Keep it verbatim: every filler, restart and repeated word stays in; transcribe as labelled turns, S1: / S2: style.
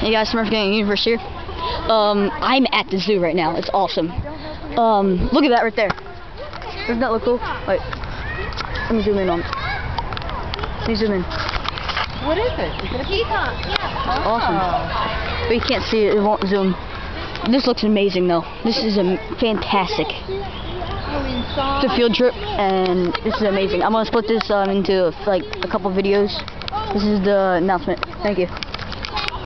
S1: Hey guys, Smurf Gang Universe here. Um, I'm at the zoo right now. It's awesome. Um, look at that right there. Doesn't that look cool? Wait, let me zoom in on it. Let me zoom in.
S2: What is it? Is it a peacock? Yeah.
S1: Awesome. But you can't see it. It won't zoom. This looks amazing though. This is a fantastic. It's a field trip, and this is amazing. I'm gonna split this um, into like a couple videos. This is the announcement. Thank you.